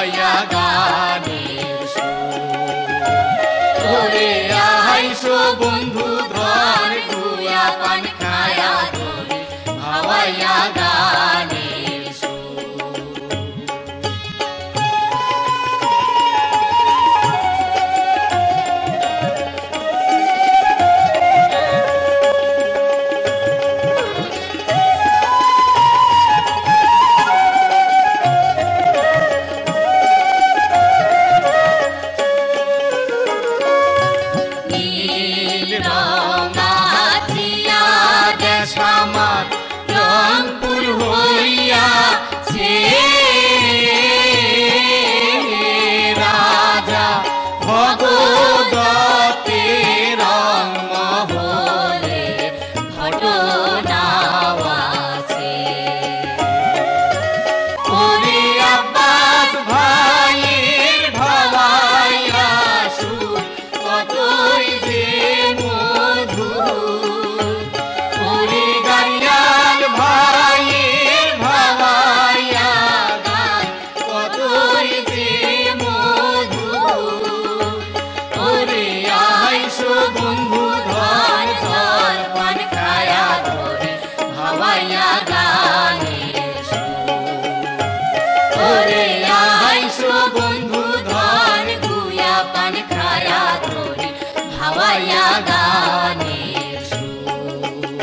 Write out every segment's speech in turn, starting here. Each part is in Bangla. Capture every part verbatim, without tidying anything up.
ভাওয়াইয়া গানের সুর। ওরে আইসো বন্ধু ধন গুয়া পান খায়া ধরে ভাওয়াইয়া গানের সুর। রংপুর হইয়া সে রাজা ভগদত্তে রং মহলে ঘটনাও আছে। ওরে আব্বাস ভাইয়ের ভাওয়াইয়া সুর কতই যে মধুর। ওরে গাড়িয়াল ভাইয়ের ভাওয়াইয়া গান কতই যে মধুর। ওরে আইসো বন্ধু ধন ধন পান খায়া ধরে ভাওয়াইয়া গানের সুর। ওরে আইসো বন্ধু ধন গুয়া পান খায়া ধরে ভাওয়াইয়া গানের সুর।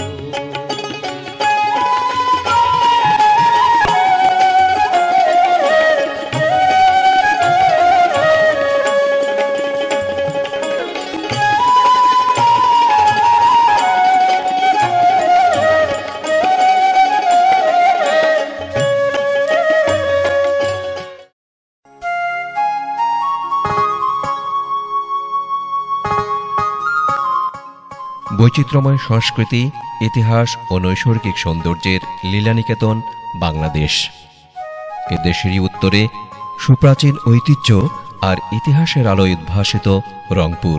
বৈচিত্র্যময় সংস্কৃতি, ইতিহাস ও নৈসর্গিক সৌন্দর্যের লীলানিকেতন বাংলাদেশ। এ দেশেরই উত্তরে সুপ্রাচীন ঐতিহ্য আর ইতিহাসের আলোয় উদ্ভাসিত রংপুর।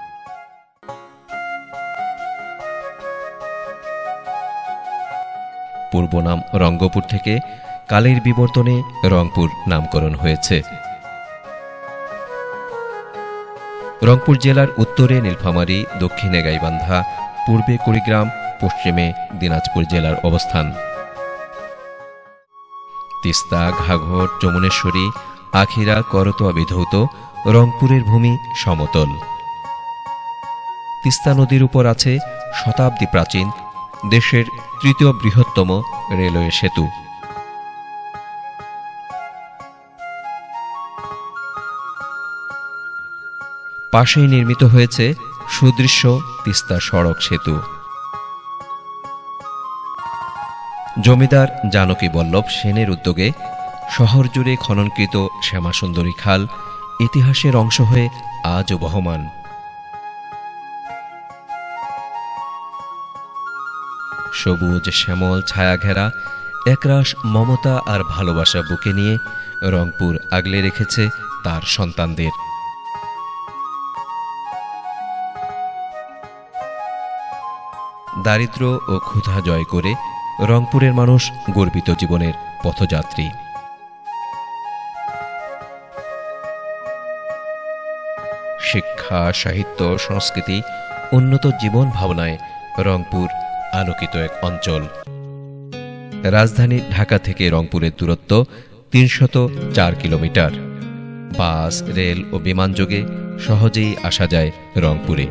পূর্ব নাম রঙ্গপুর থেকে কালের বিবর্তনে রংপুর নামকরণ হয়েছে। রংপুর জেলার উত্তরে নীলফামারী, দক্ষিণে গাইবান্ধা, পূর্বে কুড়িগ্রাম, পশ্চিমে দিনাজপুর জেলার অবস্থান। তিস্তা, ঘাঘর, যমুনেশ্বরী, আখিরা, করতোয়া বিধৌত রংপুরের ভূমি সমতল। তিস্তা নদীর উপর আছে শতাব্দী প্রাচীন দেশের তৃতীয় বৃহত্তম রেলওয়ে সেতু। পাশেই নির্মিত হয়েছে সুদৃশ্য তিস্তা সড়ক সেতু। জমিদার জানকী বল্লভ সেনের উদ্যোগে শহর জুড়ে খননকৃত শ্যামাসুন্দরী খাল ইতিহাসের অংশ হয়ে আজও বহমান। সবুজ শ্যামল ছায়াঘেরা একরাশ মমতা আর ভালোবাসা বুকে নিয়ে রংপুর আগলে রেখেছে তার সন্তানদের। দারিদ্র্য ও ক্ষুধা জয় করে রংপুরের মানুষ গর্বিত জীবনের পথযাত্রী। শিক্ষা, সাহিত্য, সংস্কৃতি, উন্নত জীবন ভাবনায় রংপুর আলোকিত এক অঞ্চল। রাজধানী ঢাকা থেকে রংপুরের দূরত্ব তিনশত চার কিলোমিটার। বাস, রেল ও বিমানযোগে সহজেই আসা যায় রংপুরে।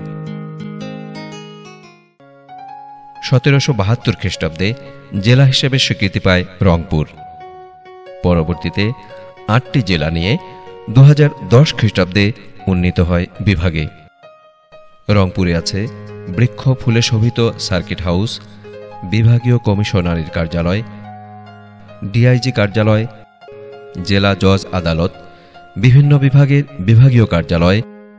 সতেরোশো বাহাত্তর খ্রিস্টাব্দে জেলা হিসেবে স্বীকৃতি পায় রংপুর। পরবর্তীতে আটটি জেলা নিয়ে দু হাজার দশ খ্রিস্টাব্দে উন্নীত হয় বিভাগে। রংপুরে আছে বৃক্ষ ফুলে শোভিত সার্কিট হাউস, বিভাগীয় কমিশনারের কার্যালয়, ডিআইজি কার্যালয়, জেলা জজ আদালত, বিভিন্ন বিভাগের বিভাগীয় কার্যালয়,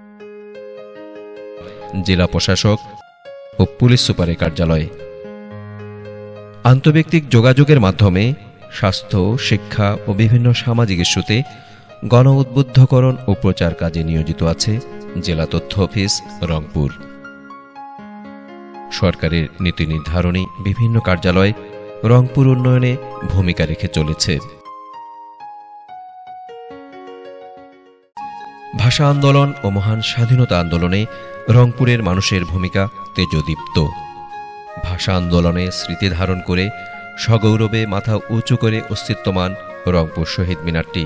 জেলা প্রশাসক ও পুলিশ সুপারের কার্যালয়। আন্তঃব্যক্তিক যোগাযোগের মাধ্যমে স্বাস্থ্য, শিক্ষা ও বিভিন্ন সামাজিক ইস্যুতে গণ উদ্বুদ্ধকরণ ও প্রচার কাজে নিয়োজিত আছে জেলা তথ্য অফিস রংপুর। সরকারের নীতি নির্ধারণী বিভিন্ন কার্যালয় রংপুর উন্নয়নে ভূমিকা রেখে চলেছে। ভাষা আন্দোলন ও মহান স্বাধীনতা আন্দোলনে রংপুরের মানুষের ভূমিকা তেজদীপ্ত। ভাষা আন্দোলনে স্মৃতি ধারণ করে সগৌরবে মাথা উঁচু করে অস্তিত্বমান রংপুর শহীদ মিনারটি।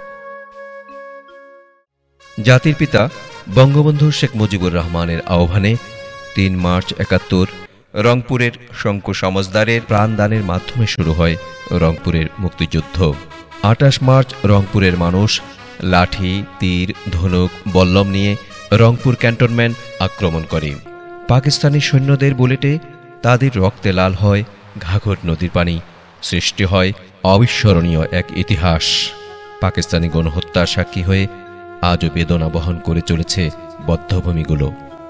জাতির পিতা বঙ্গবন্ধু শেখ মুজিবুর রহমানের আহ্বানে তিন মার্চ একাত্তর রংপুরের শঙ্কু সমজদারের প্রাণদানের মাধ্যমে শুরু হয় রংপুরের মুক্তিযুদ্ধ। আটাশ মার্চ রংপুরের মানুষ লাঠি, তীর, ধনুক, বল্লম নিয়ে রংপুর ক্যান্টনমেন্ট আক্রমণ করে। পাকিস্তানি সৈন্যদের বুলেটে তাদের রক্তে লাল হয় ঘাঘর নদীর পানি। সৃষ্টি হয় অবিস্মরণীয় এক ইতিহাস। পাকিস্তানি গণহত্যার সাক্ষী হয়ে আজও বেদনা বহন করে চলেছে বধ্যভূমিগুলো।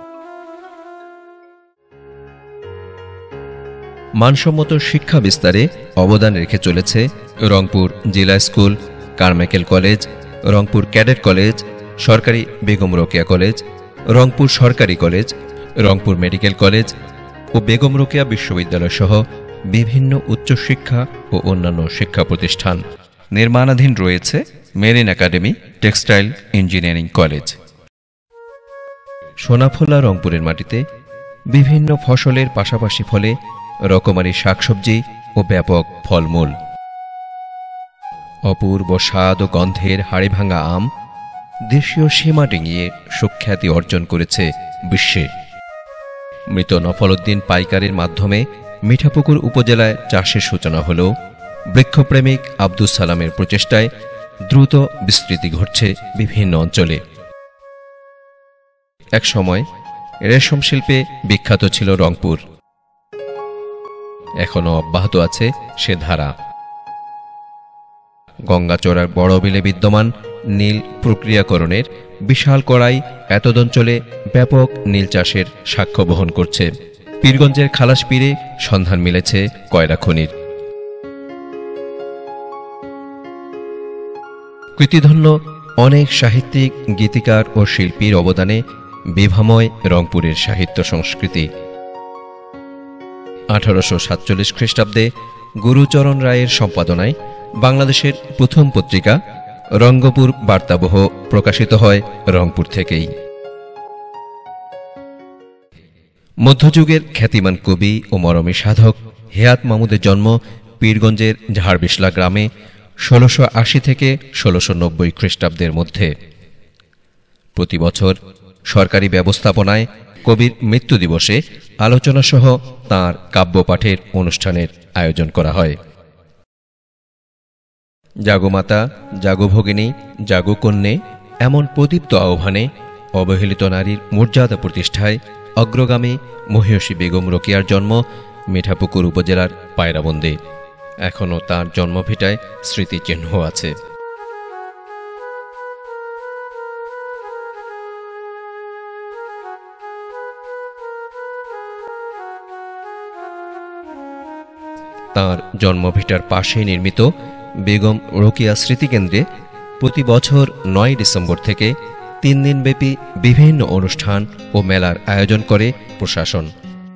মানসম্মত শিক্ষা বিস্তারে অবদান রেখে চলেছে রংপুর জিলা school, Carmichael college, Rangpur cadet college, সরকারি বেগম রোকেয়া কলেজ, রংপুর সরকারি কলেজ, রংপুর মেডিকেল কলেজ ও বেগম রোকেয়া বিশ্ববিদ্যালয় সহ বিভিন্ন উচ্চশিক্ষা ও অন্যান্য শিক্ষা প্রতিষ্ঠান। নির্মাণাধীন রয়েছে marine academy, textile engineering college. সোনাফোলা রংপুরের মাটিতে বিভিন্ন ফসলের পাশাপাশি ফলে রকমারি শাকসবজি ও ব্যাপক ফলমূল। অপূর্ব স্বাদ ও গন্ধের হাড়িভাঙা আম দেশীয় সীমা ডিঙিয়ে সুখ্যাতি অর্জন করেছে বিশ্বে। মৃত নফলউদ্দিন পাইকারের মাধ্যমে মিঠাপুকুর উপজেলায় চাষের সূচনা হলেও বৃক্ষপ্রেমিক আব্দুস সালামের প্রচেষ্টায় দ্রুত বিস্তৃতি ঘটছে বিভিন্ন অঞ্চলে। একসময় রেশম শিল্পে বিখ্যাত ছিল রংপুর, এখনও অব্যাহত আছে সে ধারা। গঙ্গাচড়ার বড় বিলে বিদ্যমান নীল প্রক্রিয়াকরণের বিশাল কড়াই এতদঞ্চলে ব্যাপক নীল চাষের সাক্ষ্য বহন করছে। পীরগঞ্জের খালাসপীরে সন্ধান মিলেছে কয়লা খনির। কৃতিধন্য অনেক সাহিত্যিক, গীতিকার ও শিল্পীর অবদানে বিভাময় রংপুরের সাহিত্য সংস্কৃতি। আঠারোশো সাতচল্লিশ খ্রিস্টাব্দে গুরুচরণ রায়ের সম্পাদনায় বাংলাদেশের প্রথম পত্রিকা রঙ্গপুর বার্তাবহ প্রকাশিত হয় রংপুর থেকেই। মধ্যযুগের খ্যাতিমান কবি ও মরমী সাধক হেয়াত মাহমুদের জন্ম পীরগঞ্জের ঝাড়বিশলা গ্রামে ষোলশো আশি থেকে ষোলশো নব্বই খ্রিস্টাব্দের মধ্যে। প্রতি বছর সরকারি ব্যবস্থাপনায় কবির মৃত্যু দিবসে আলোচনাসহ তাঁর কাব্যপাঠের অনুষ্ঠানের আয়োজন করা হয়। জাগমাতা, জাগভগিনী, জাগকন্যে এমন প্রদীপ্ত আহ্বানে অবহেলিত নারীর মর্যাদা প্রতিষ্ঠায় অগ্রগামী মহিয়সী বেগম রোকেয়ার জন্ম মিঠাপুকুর উপজেলার পায়রাবন্দে। এখনও তাঁর জন্মভিটায় স্মৃতিচিহ্ন আছে। তাঁর জন্মভিটার পাশে নির্মিত বেগম রোকেয়া স্মৃতিকেন্দ্রে প্রতি বছর নয় ডিসেম্বর থেকে তিন দিনব্যাপী বিভিন্ন অনুষ্ঠান ও মেলার আয়োজন করে প্রশাসন।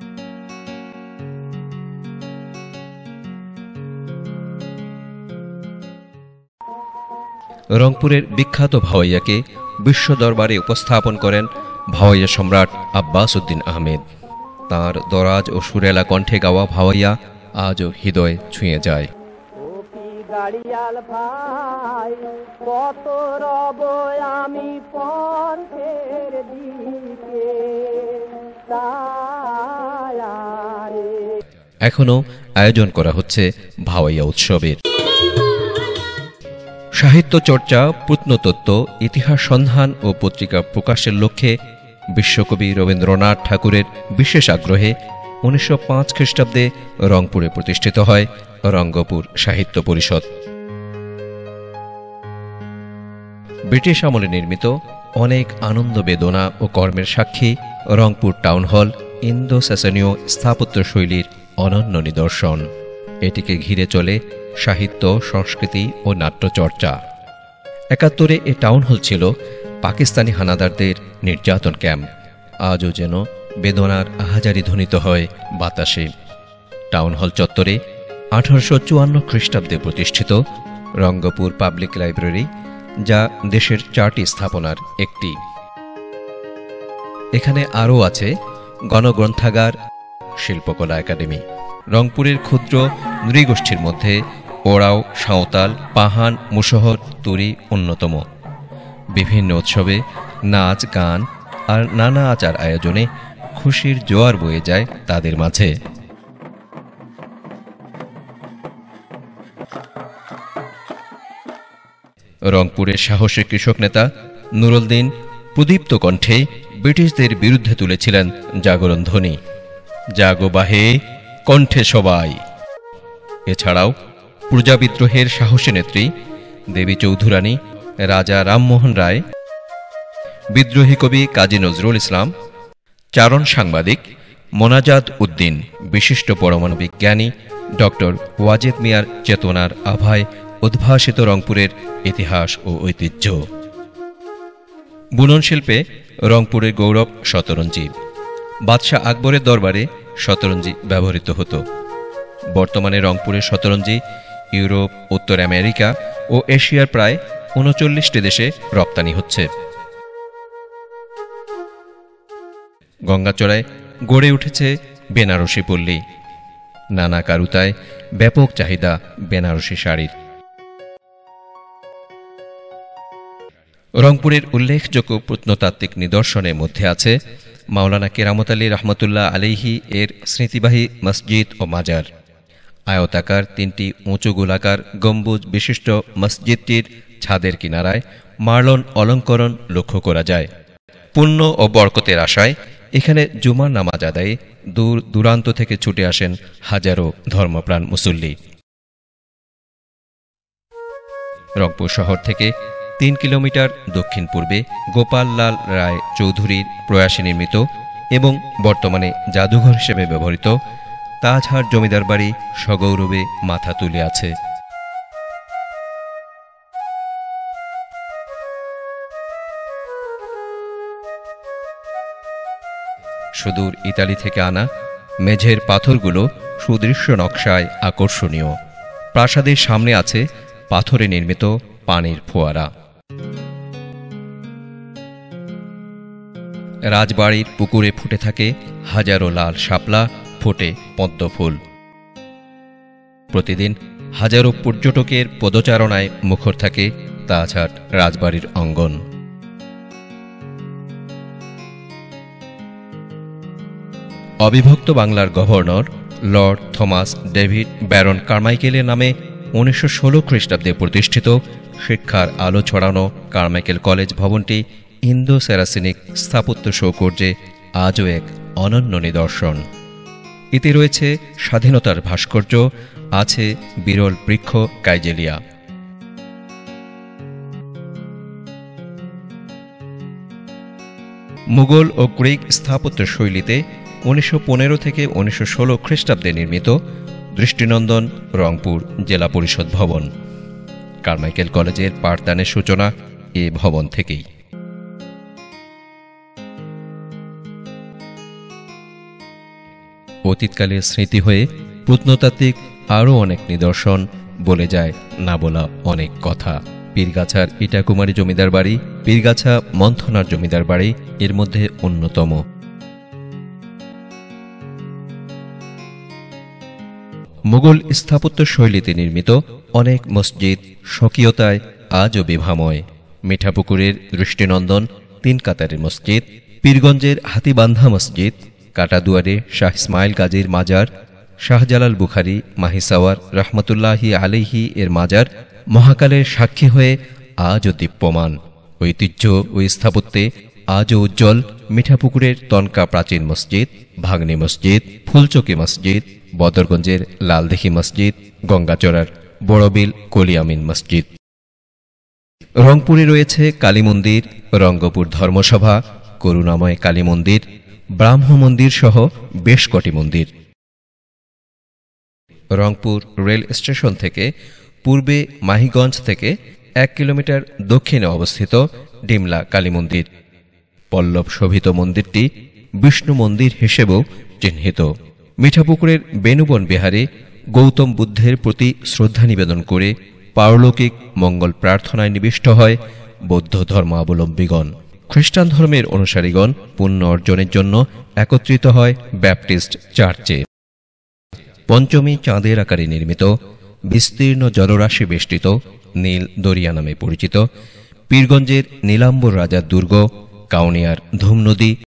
রংপুরের বিখ্যাত ভাওয়াইয়াকে বিশ্ব দরবারে উপস্থাপন করেন ভাওয়াইয়া সম্রাট আব্বাস উদ্দিন আহমেদ। তাঁর দরাজ ও সুরেলা কণ্ঠে গাওয়া ভাওয়াইয়া আজও হৃদয় ছুঁয়ে যায়। গাড়িয়াল ভাই কত রব আমি পথের দিকে। এখনো আয়োজন করা হচ্ছে ভাওয়াইয়া উৎসবের। সাহিত্য চর্চা, প্রত্নতত্ত্ব, ইতিহাস সন্ধান ও পত্রিকা প্রকাশের লক্ষ্যে বিশ্বকবি রবীন্দ্রনাথ ঠাকুরের বিশেষ আগ্রহে উনিশশো পাঁচ খ্রিস্টাব্দে রংপুরে প্রতিষ্ঠিত হয় রঙ্গপুর সাহিত্য পরিষদ। ব্রিটিশ আমলে নির্মিত অনেক আনন্দ, বেদনা ও কর্মের সাক্ষী রংপুর টাউন হল ইন্দো স্যাসনীয় স্থাপত্য শৈলীর অনন্য নিদর্শন। এটিকে ঘিরে চলে সাহিত্য, সংস্কৃতি ও নাট্যচর্চা। একাত্তরে এ টাউন হল ছিল পাকিস্তানি হানাদারদের নির্যাতন ক্যাম্প। আজও যেন বেদনার আহাজারি ধ্বনিত হয় বাতাসে। টাউন হল চত্বরে আঠারোশো চুয়ান্ন খ্রিস্টাব্দে প্রতিষ্ঠিত রঙ্গপুর পাবলিক লাইব্রেরি যা দেশের চারটি স্থাপনার একটি। এখানে আরও আছে গণগ্রন্থাগার, শিল্পকলা একাডেমি। রংপুরের ক্ষুদ্র নৃগোষ্ঠীর মধ্যে ওরাও, সাঁওতাল, পাহান, মুশহর, তুরি অন্যতম। বিভিন্ন উৎসবে নাচ, গান আর নানা আচার আয়োজনে খুশির জোয়ার বয়ে যায় তাদের মাঝে। রংপুরের সাহসী কৃষক নেতা নুরুলদিন প্রদীপ্ত কণ্ঠে ব্রিটিশদের বিরুদ্ধে তুলেছিলেন জাগরণ ধ্বনি, জাগো বাহে কণ্ঠে সবাই। এছাড়াও প্রজা বিদ্রোহের সাহসী নেত্রী দেবী চৌধুরানী, রাজা রামমোহন রায়, বিদ্রোহী কবি কাজী নজরুল ইসলাম, চারণ সাংবাদিক মোনাজাত উদ্দিন, বিশিষ্ট পরমাণু বিজ্ঞানী ডক্টর ওয়াজেদ মিয়ার চেতনার আভায় উদ্ভাসিত রংপুরের ইতিহাস ও ঐতিহ্য। বুনন শিল্পে রংপুরের গৌরব শতরঞ্জি। বাদশাহ আকবরের দরবারে শতরঞ্জি ব্যবহৃত হতো। বর্তমানে রংপুরের শতরঞ্জি ইউরোপ, উত্তর আমেরিকা ও এশিয়ার প্রায় উনচল্লিশটি দেশে রপ্তানি হচ্ছে। গঙ্গাচড়ায় গড়ে উঠেছে বেনারসি পল্লী। নানা কারুতায় ব্যাপক চাহিদা বেনারসি শাড়ির। রংপুরের উল্লেখযোগ্য প্রত্নতাত্ত্বিক নিদর্শনের মধ্যে আছে মাওলানা কেরামত আলী রহমতুল্লাহ আলাইহি এর স্মৃতিবাহী মসজিদ ও মাজার। আয়তাকার তিনটি উঁচু গোলাকার গম্বুজ বিশিষ্ট মসজিদটির ছাদের কিনারায় মার্লন অলঙ্করণ লক্ষ্য করা যায়। পুণ্য ও বরকতের আশায় এখানে জুমার নামাজ আদায়ে দূর দূরান্ত থেকে ছুটে আসেন হাজারো ধর্মপ্রাণ মুসল্লি। রংপুর শহর থেকে তিন কিলোমিটার দক্ষিণ পূর্বে গোপাল লাল রায় চৌধুরীর প্রয়াসে নির্মিত এবং বর্তমানে জাদুঘর হিসেবে ব্যবহৃত তাজহাট জমিদার বাড়ি সগৌরবে মাথা তুলে আছে। সুদূর ইতালি থেকে আনা মেঝের পাথরগুলো সুদৃশ্য নকশায় আকর্ষণীয়। প্রাসাদের সামনে আছে পাথরে নির্মিত পানির ফোয়ারা। রাজবাড়ির পুকুরে ফুটে থাকে হাজারো লাল শাপলা, ফোটে পদ্ম ফুল। প্রতিদিন হাজারো পর্যটকের পদচারণায় মুখর থাকে তাজহাট রাজবাড়ির অঙ্গন। অবিভক্ত বাংলার governor lord Thomas David Baron কারমাইকেলের নামে উনিশশো ষোলো খ্রিস্টাব্দে প্রতিষ্ঠিত শিক্ষার আলো ছড়ানো কারমাইকেল কলেজ ভবনটি ইন্দো সেরাসিনিক স্থাপত্য সৌকর্যে আজও এক অনন্য নিদর্শন। এতে রয়েছে স্বাধীনতার ভাস্কর্য, আছে বিরল বৃক্ষ কাইজেলিয়া। মুঘল ও গ্রিক স্থাপত্য শৈলীতে উনিশশো পনেরো থেকে উনিশশো ষোলো খ্রিস্টাব্দে নির্মিত দৃষ্টিনন্দন রংপুর জেলা পরিষদ ভবন। কারমাইকেল কলেজের পাঠদানের সূচনা এ ভবন থেকেই। অতীতকালের স্মৃতি হয়ে প্রত্নতাত্ত্বিক আরও অনেক নিদর্শন বলে যায় না বলা অনেক কথা। পীরগাছার ইটাকুমারী জমিদার বাড়ি, পীরগাছা মন্থনার জমিদার বাড়ি এর মধ্যে অন্যতম। মুঘল স্থাপত্য শৈলীতে নির্মিত অনেক মসজিদ স্বকীয়তায় আজও বিভাময়। মিঠাপুকুরের দৃষ্টিনন্দন তিন কাতারের মসজিদ, পীরগঞ্জের হাতিবান্ধা মসজিদ, কাটাদুয়ারে শাহ ইসমাইল গাজীর মাজার, শাহজালাল বুখারী মাহিসাওয়ার রহমতুল্লাহি আলাইহি এর মাজার মহাকালের সাক্ষী হয়ে আজও দীপ্যমান। ঐতিহ্য ও স্থাপত্যে আজও উজ্জ্বল মিঠাপুকুরের তনকা প্রাচীন মসজিদ, ভাগ্নি মসজিদ, ফুলচকি মসজিদ, বদরগঞ্জের লালদিঘি মসজিদ, গঙ্গাচড়ার বড়বিল কলিয়ামিন মসজিদ। রংপুরে রয়েছে কালী মন্দির, রঙ্গপুর ধর্মসভা, করুণাময় কালী মন্দির, ব্রাহ্ম মন্দির সহ বেশ কটি মন্দির। রংপুর রেল স্টেশন থেকে পূর্বে মাহিগঞ্জ থেকে এক কিলোমিটার দক্ষিণে অবস্থিত ডিমলা কালী মন্দির। পল্লব শোভিত মন্দিরটি বিষ্ণু মন্দির হিসেবেও চিহ্নিত। মিঠাপুকুরের বেনুবন বিহারে গৌতম বুদ্ধের প্রতি শ্রদ্ধা নিবেদন করে পারলৌকিক মঙ্গল প্রার্থনায় নিবিষ্ট হয় বৌদ্ধ ধর্মাবলম্বীগণ। খ্রিস্টান ধর্মের অনুসারীগণ পুণ্য অর্জনের জন্য একত্রিত হয় ব্যাপটিস্ট চার্চে। পঞ্চমী চাঁদের আকারে নির্মিত, বিস্তীর্ণ জলরাশি বেষ্টিত নীল দরিয়া নামে পরিচিত পীরগঞ্জের নীলাম্বর রাজার দুর্গ, কাউনিয়ার ধুম নদী